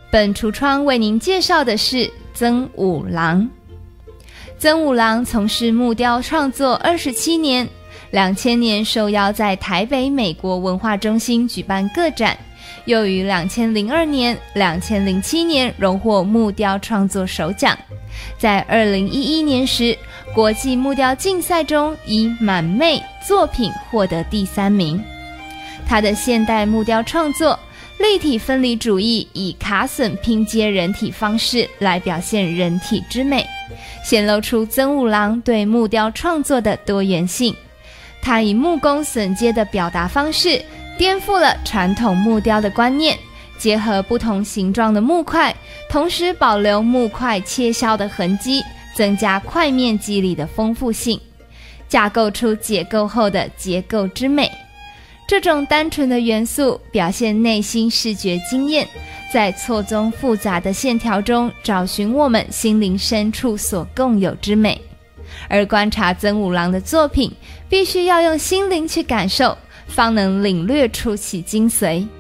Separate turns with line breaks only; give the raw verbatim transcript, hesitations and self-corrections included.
本橱窗为您介绍的是曾五郎。曾五郎从事木雕创作二十七年，两千年受邀在台北美国文化中心举办个展，又于两千零二年、两千零七年荣获木雕创作首奖。在二零一一年时，国际木雕竞赛中以满妹作品获得第三名。他的现代木雕创作立体分离主义以卡榫拼接人体方式来表现人体之美，显露出曾五郎对木雕创作的多元性。他以木工榫接的表达方式颠覆了传统木雕的观念，结合不同形状的木块，同时保留木块切削的痕迹，增加块面肌理的丰富性，架构出解构后的结构之美。这种单纯的元素表现内心视觉经验，在错综复杂的线条中找寻我们心灵深处所共有之美。而观察曾五郎的作品，必须要用心灵去感受，方能领略出其精髓。